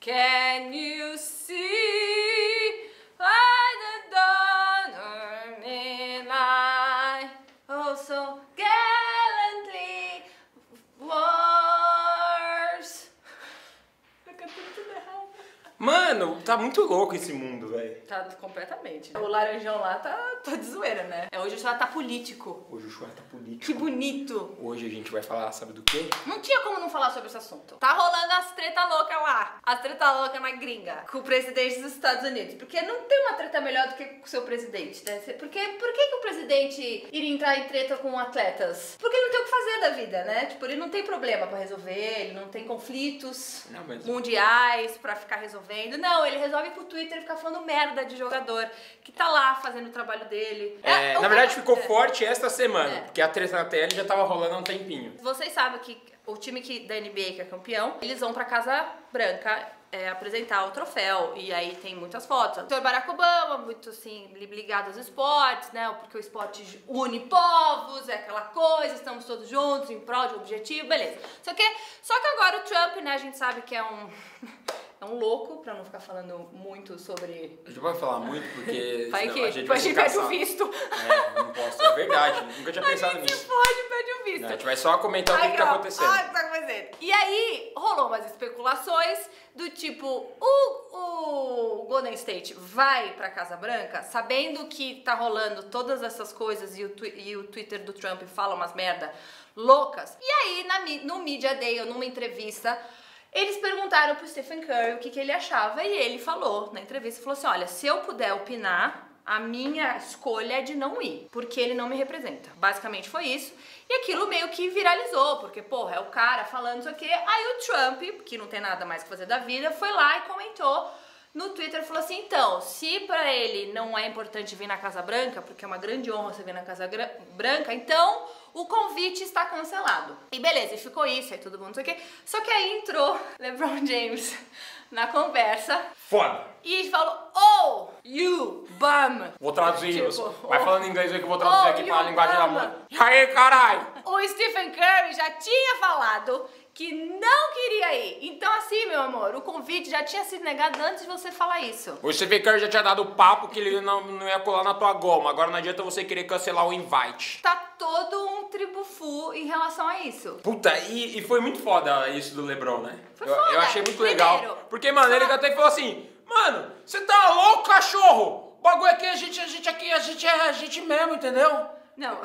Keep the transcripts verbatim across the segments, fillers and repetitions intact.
Can you see by the dawn or midnight, oh so gallantly wars. Eu cantei tudo errado. Mano, tá muito louco esse mundo, velho. Tá completamente. O laranjão lá tá, tá de zoeira, né? É, hoje o Chua tá político. Hoje o Chua tá político. Que bonito. Hoje a gente vai falar, sabe do quê? Não tinha como não falar sobre esse assunto. Tá rolando as treta louca lá. As treta louca na gringa. Com o presidente dos Estados Unidos. Porque não tem uma treta melhor do que com o seu presidente, né? Porque por que, que o presidente iria entrar em treta com atletas? Porque ele não tem o que fazer da vida, né? Tipo, ele não tem problema pra resolver, ele não tem conflitos Não, mas... mundiais pra ficar resolvendo. Não, ele resolve pro Twitter ficar falando merda de jogador que tá lá fazendo o trabalho dele. É, É, na o verdade cara- ficou é. forte esta semana, É. porque a treta na T L já tava rolando há um tempinho. Vocês sabem que o time que, da N B A que é campeão, eles vão pra Casa Branca é, apresentar o troféu. E aí tem muitas fotos. O senhor Barack Obama, muito assim, ligado aos esportes, né? Porque o esporte une povos, é aquela coisa, estamos todos juntos em prol de um objetivo, beleza. Só que, só que agora o Trump, né, a gente sabe que é um... É um louco, pra não ficar falando muito sobre... A gente não pode falar muito, porque Vai senão que a gente depois vai a ser gente pede o caçado. visto. É, não posso, é verdade, nunca tinha pensado A gente nisso. pode, pede o visto. Não, a gente vai só comentar o que, Aí, que tá ó, acontecendo. Ah, o que tá acontecendo. E aí, rolou umas especulações do tipo, o, o Golden State vai pra Casa Branca sabendo que tá rolando todas essas coisas e o, twi- e o Twitter do Trump fala umas merda loucas. E aí, na, mi- no Media Day, ou numa entrevista, eles perguntaram pro Stephen Curry o que, que ele achava e ele falou, na entrevista, falou assim, olha, se eu puder opinar, a minha escolha é de não ir, porque ele não me representa. Basicamente foi isso. E aquilo meio que viralizou, porque, porra, é o cara falando isso aqui. Aí o Trump, que não tem nada mais que fazer da vida, foi lá e comentou no Twitter, falou assim, então, se pra ele não é importante vir na Casa Branca, porque é uma grande honra você vir na Casa Gra- Branca, então o convite está cancelado. E beleza, e ficou isso, aí todo mundo não sei o quê. Só que aí entrou LeBron James na conversa Foda! e falou, oh, you bum. Vou traduzir Tipo, isso. Vai oh. falando inglês aí que eu vou traduzir Oh, aqui pra you linguagem da mama. mãe. E aí, caralho? O Stephen Curry já tinha falado que não queria ir. Então assim, meu amor, o convite já tinha sido negado antes de você falar isso. O Stephen Curry já tinha dado o papo que ele não, não ia colar na tua goma. Agora não adianta você querer cancelar o invite. Tá todo um tribufu em relação a isso. Puta, e, e foi muito foda isso do LeBron, né? Foi eu, foda. eu achei muito Primeiro, legal. Porque, mano, ele só- até falou assim, mano, você tá louco, cachorro? O bagulho aqui, a gente, a gente aqui, a gente é a gente mesmo, entendeu? Não.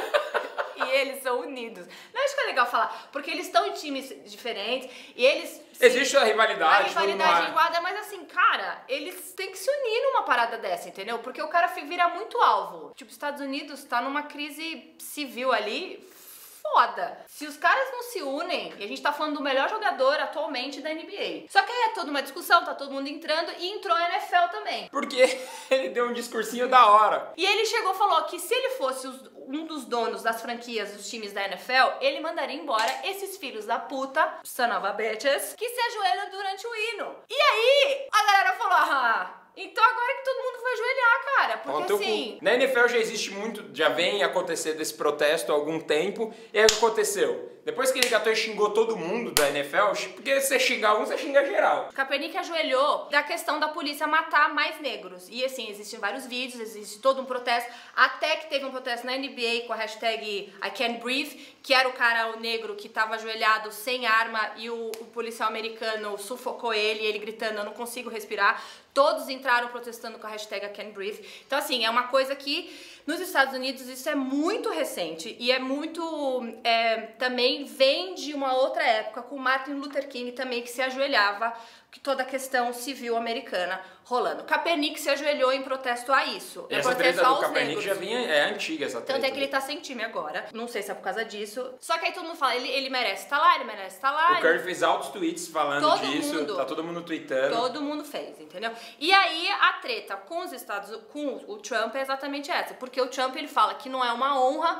E eles são unidos. Não, acho que é legal falar, porque eles estão em times diferentes e eles... sim, Existe a rivalidade. a rivalidade tudo mais. em quadra, mas assim, cara, eles têm que se unir numa parada dessa, entendeu? Porque o cara fi- vira muito alvo. Tipo, os Estados Unidos tá numa crise civil ali foda. Se os caras não se unem, e a gente tá falando do melhor jogador atualmente da N B A. Só que aí é toda uma discussão, tá todo mundo entrando e entrou a N F L também. Porque ele deu um discursinho da hora. E ele chegou e falou que se ele fosse os- um dos donos das franquias dos times da N F L, ele mandaria embora esses filhos da puta, son of a bitches, que se ajoelham durante o hino. E aí, a galera falou, ah, então agora que todo mundo vai ajoelhar, cara, Fala porque teu assim... cu. Na N F L já existe muito, já vem acontecer desse protesto há algum tempo. E aí o que aconteceu? Depois que ele gatou e xingou todo mundo da N F L, porque se você xingar um, você xinga geral. Kaepernick ajoelhou da questão da polícia matar mais negros. E assim, existem vários vídeos, existe todo um protesto. Até que teve um protesto na N B A com a hashtag I Can't Breathe, que era o cara, o negro, que tava ajoelhado sem arma e o, o policial americano sufocou ele, ele gritando, eu não consigo respirar. Todos entraram protestando com a hashtag I Can't Breathe. Então assim, é uma coisa que nos Estados Unidos isso é muito recente e é muito... É, também vem de uma outra época com Martin Luther King também, que se ajoelhava, que toda a questão civil americana rolando. Kaepernick se ajoelhou em protesto a isso. E em essa protesto treta do aos Kaepernick negros. já vinha, é antiga essa treta. Tanto é que ele tá sem time agora. Não sei se é por causa disso. Só que aí todo mundo fala, ele, ele merece estar lá, ele merece estar lá. O Curry fez altos tweets falando Todo disso, mundo. tá todo mundo tweetando. Todo mundo fez, entendeu? E aí a treta com os Estados com o Trump é exatamente essa, porque o Trump ele fala que não é uma honra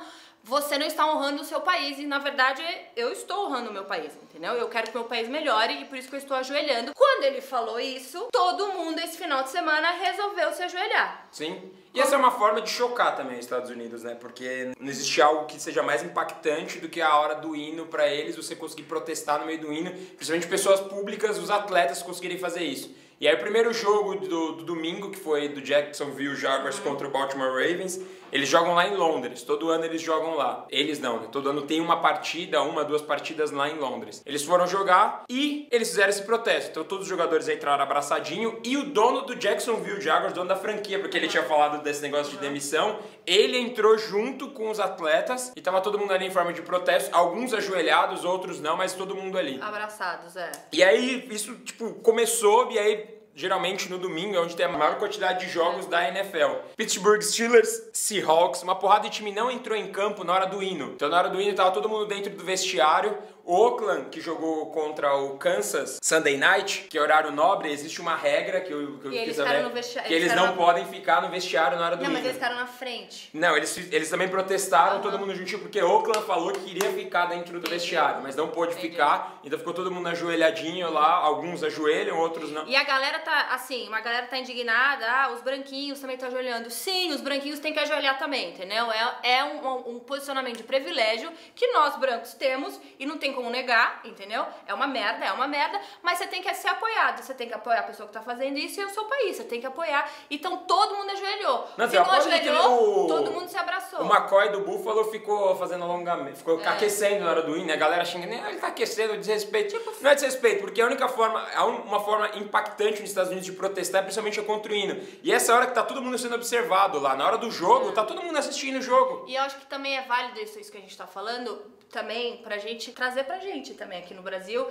você não está honrando o seu país e, na verdade, eu estou honrando o meu país, entendeu? Eu quero que o meu país melhore e por isso que eu estou ajoelhando. Quando ele falou isso, todo mundo esse final de semana resolveu se ajoelhar. Sim. E essa é uma forma de chocar também os Estados Unidos, né? Porque não existe algo que seja mais impactante do que a hora do hino pra eles, você conseguir protestar no meio do hino, principalmente pessoas públicas, os atletas conseguirem fazer isso. E aí o primeiro jogo do, do domingo, que foi do Jacksonville Jaguars uhum. contra o Baltimore Ravens, eles jogam lá em Londres. Todo ano eles jogam lá. Eles não, né? Todo ano tem uma partida, uma, duas partidas lá em Londres. Eles foram jogar e eles fizeram esse protesto. Então todos os jogadores entraram abraçadinho e o dono do Jacksonville Jaguars, dono da franquia, porque ele tinha falado desse negócio de demissão, ele entrou junto com os atletas e tava todo mundo ali em forma de protesto, alguns ajoelhados, outros não, mas todo mundo ali. Abraçados, é. E aí isso, tipo, começou e aí geralmente no domingo é onde tem a maior quantidade de jogos da N F L. Pittsburgh Steelers, Seahawks, uma porrada de time não entrou em campo na hora do hino. Então na hora do hino tava todo mundo dentro do vestiário. O Oakland, que jogou contra o Kansas Sunday Night, que é horário nobre, existe uma regra que eu, que eu eles fiz também, vesti- que eles, eles não na... podem ficar no vestiário na hora do não, hino. Não, mas eles ficaram na frente. Não, eles, eles também protestaram, uhum. todo mundo juntinho, porque Oakland falou que queria ficar dentro do Entendi. vestiário, mas não pôde Entendi. ficar, então ficou todo mundo ajoelhadinho lá, alguns ajoelham, outros não. E a galera tá, assim, uma galera tá indignada, ah, os branquinhos também estão ajoelhando. Sim, os branquinhos têm que ajoelhar também, entendeu? É, é um, um posicionamento de privilégio que nós brancos temos e não tem como negar, entendeu? É uma merda, é uma merda, mas você tem que ser apoiado, você tem que apoiar a pessoa que tá fazendo isso e o seu país, você tem que apoiar. Então todo mundo ajoelhou. Não, Se não ajoelhou, o... todo mundo se abraçou. O McCoy do Buffalo ficou fazendo alongamento, ficou é. aquecendo na hora do hino, a galera xinga, ah, ele tá aquecendo, desrespeito. Tipo, não é desrespeito, porque a única forma, uma forma impactante nos Estados Unidos de protestar é principalmente contra o hino. E essa hora que tá todo mundo sendo observado lá, na hora do jogo, é. tá todo mundo assistindo o jogo. E eu acho que também é válido isso, isso que a gente tá falando, também pra gente trazer pra gente também aqui no Brasil,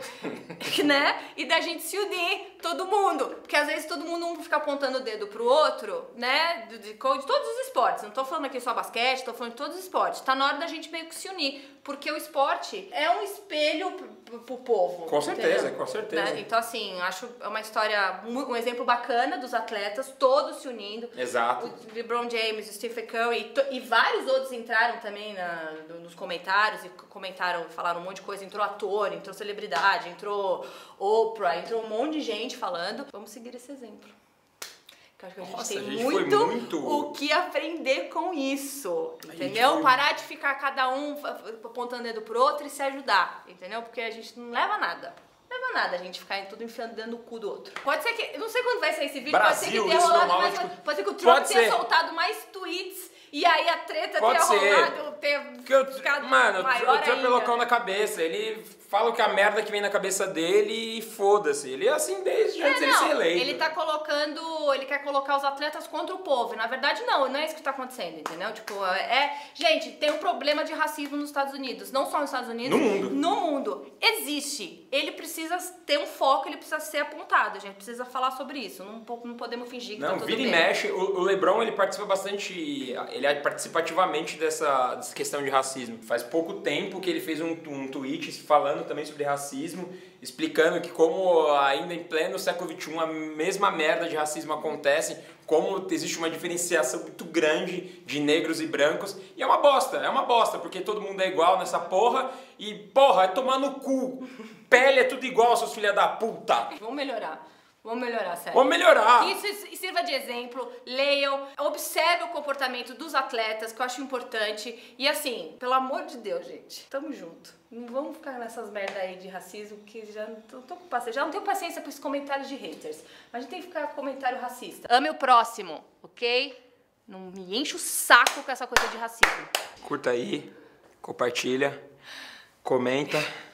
né? E da gente se unir, todo mundo. Porque às vezes todo mundo um fica apontando o dedo pro outro, né? De, de, de todos os esportes. Não tô falando aqui só basquete, tô falando de todos os esportes. Tá na hora da gente meio que se unir. Porque o esporte é um espelho pro, pro, pro povo. Com certeza, entendeu? com certeza. Né? Então, assim, acho uma história, um exemplo bacana dos atletas, todos se unindo. Exato. O LeBron James, o Stephen Curry e, e vários outros entraram também na, nos comentários e comentaram, falaram um monte de coisa. Entrou ator, entrou celebridade, entrou Oprah, entrou um monte de gente falando. Vamos seguir esse exemplo. Eu acho que a gente Nossa, tem a gente muito, muito o que aprender com isso, entendeu? Foi... Parar de ficar cada um apontando o dedo pro outro e se ajudar, entendeu? Porque a gente não leva nada. Não leva nada a gente ficar tudo enfiando dentro do cu do outro. Pode ser que, não sei quando vai sair esse vídeo, Brasil, pode ser que tenha rolado mais, tipo, pode ser que o Trump pode tenha ser. soltado mais tweets e aí a treta pode tenha ser. rolado, tenha eu, ficado mano, maior o Trump ainda. é loucão na cabeça, ele fala que a merda que vem na cabeça dele e foda-se. Ele é assim desde é, antes de ele ser eleito. Ele tá colocando, ele quer colocar os atletas contra o povo. Na verdade, não, não é isso que tá acontecendo, entendeu? Tipo, é, gente, tem um problema de racismo nos Estados Unidos. Não só nos Estados Unidos. No mundo. No mundo. Existe. Ele precisa ter um foco, ele precisa ser apontado. A gente precisa falar sobre isso. Não, não podemos fingir que não, tá tudo vira bem. e mexe. O, o LeBron, ele participa bastante, ele é participativamente dessa, dessa questão de racismo. Faz pouco tempo que ele fez um, um tweet falando também sobre racismo, explicando que como ainda em pleno século vinte e um a mesma merda de racismo acontece, como existe uma diferenciação muito grande de negros e brancos, e é uma bosta, é uma bosta, porque todo mundo é igual nessa porra, e porra, é tomar no cu, pele é tudo igual, seus filha da puta. Vamos melhorar. Vamos melhorar, sério. Vamos melhorar. Que isso sirva de exemplo, leiam, observe o comportamento dos atletas, que eu acho importante. E assim, pelo amor de Deus, gente, tamo junto. Não vamos ficar nessas merda aí de racismo, que já não, tô, tô com paciência, já não tenho paciência para esses comentários de haters. Mas a gente tem que ficar com comentário racista. Ame o próximo, ok? Não me enche o saco com essa coisa de racismo. Curta aí, compartilha, comenta.